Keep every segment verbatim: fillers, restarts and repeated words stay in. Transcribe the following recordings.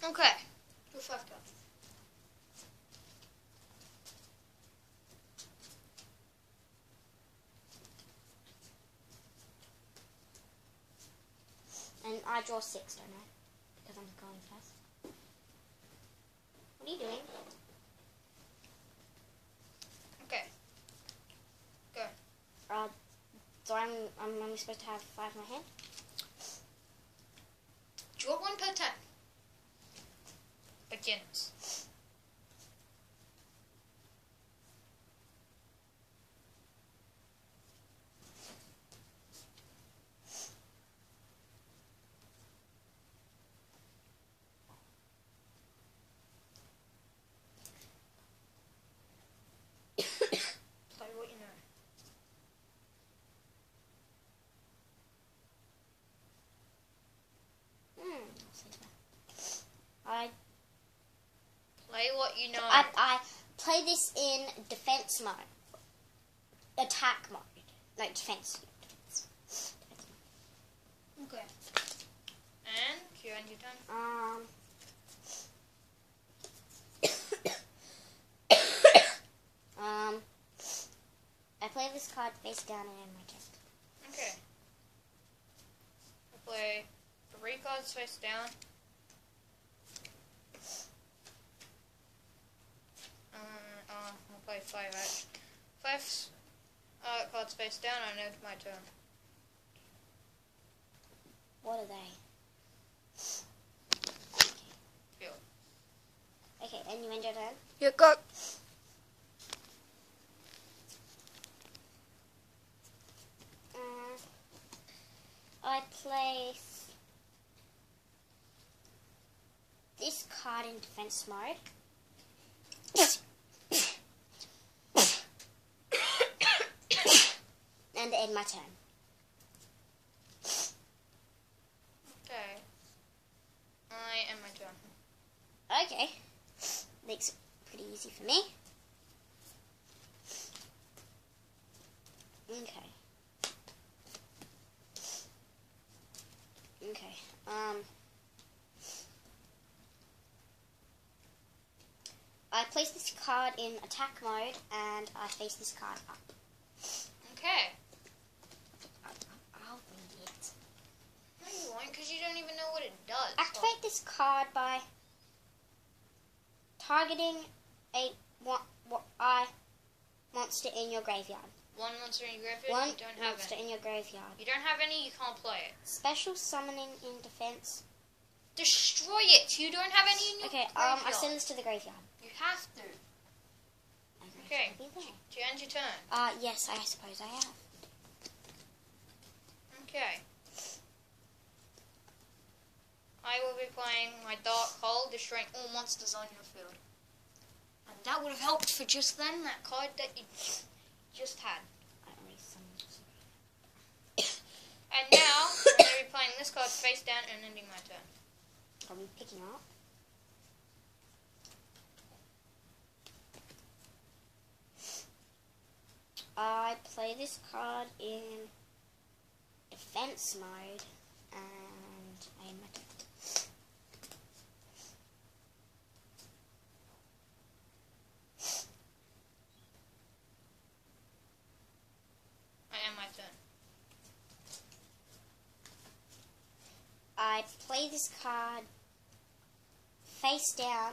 Okay. Your five cards. And I draw six, don't I? Because I'm going first. What are you doing? Okay. Go. Uh, so I'm, I'm only supposed to have five in my hand? Draw one per turn. Begins. Play what you know. Hmm. I Play what you know. I I play this in defense mode. Attack mode. Like defense. Okay. And you end your turn. Um. um. I play this card face down and end my turn. Okay. I play three cards face down. Uh, uh, I'll play five out. Five uh, cards face down. I know my turn. What are they? Field. Okay, and you end your turn? Yeah, go. Um, I place this card in defense mode. And end my turn. Okay. I end my turn. Okay. Makes it pretty easy for me. Okay. Okay. Um. I place this card in attack mode, and I face this card up. Okay. I'll read it. No, you won't, because you don't even know what it does. Activate this card by targeting a one, one, I monster in your graveyard. One monster in your graveyard. One you don't have monster any. in your graveyard. You don't have any. You can't play it. Special summoning in defense. Destroy it. You don't have any in your Okay. graveyard. Um. I send this to the graveyard. You have to. Okay. Be there. Do you end your turn? Uh. Yes. I suppose I have. Okay. I will be playing my Dark Hole, destroying all monsters on your field. And that would have helped for just then, that card that you just had. I already summoned. And now, I'm going to be playing this card face down and ending my turn. Are we picking up? I play this card in defense mode, and I end my turn. I end my turn. I play this card face down.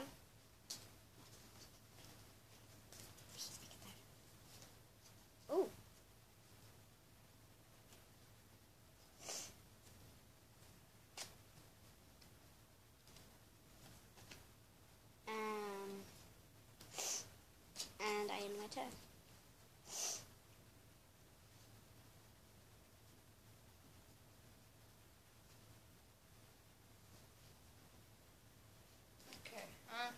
Ooh. Um, and I end my turn. Okay. Um,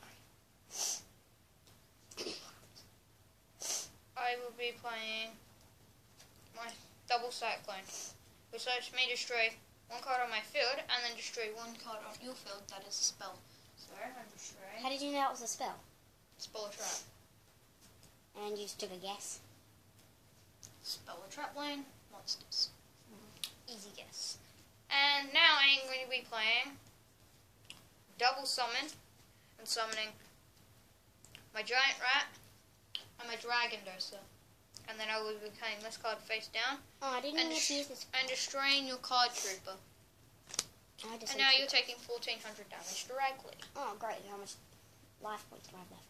I will be playing my double cyclone, which lets me destroy one card on my field and then destroy one card on your field that is a spell. So I'm destroying How did you know it was a spell? Spell a Trap. And you just took a guess. Spell a Trap Lane, monsters. Mm. Easy guess. And now I am going to be playing double summon and summoning my giant rat and my dragon doser. And then I will be playing this card face down. Oh, I didn't and even des- use this. And destroying your card trooper. I just And now you're taking fourteen hundred damage directly. Oh, great. How much life points do I have left?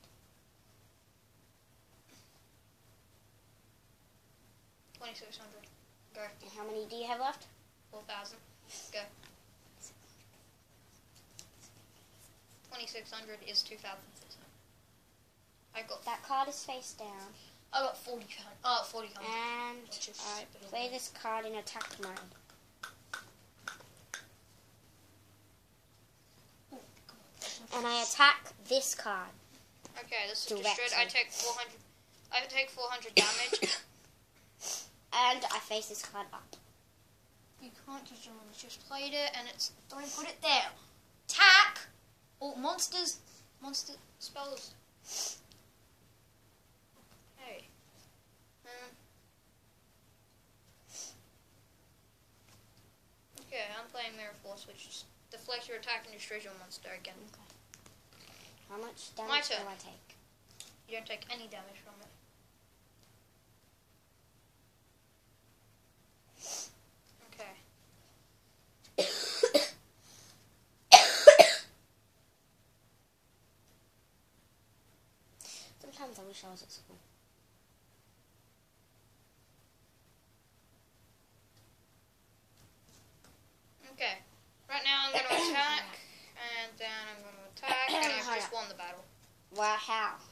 twenty-six hundred. Go. And how many do you have left? four thousand. Go. twenty-six hundred is two thousand six hundred. I got That card is face down. I got forty hundred. Oh, forty hundred. And Which is I stupid. play this card in attack mode. And I attack this card. Okay, this is Directly. destroyed. I take four hundred. I take four hundred damage. And I face this card up. You can't because someone's just played it, and it's don't put it there. Attack. Oh, monsters. Monster spells. Okay. Um. Okay, I'm playing Mirror Force, which just deflects your attack and destroys your monster again. Okay. How much My damage do turn. I take? You don't take any damage from it. Okay. Sometimes I wish I was at school. Okay. Right now I'm going to attack, and then I'm going to attack, and I've just won the battle. Well, how?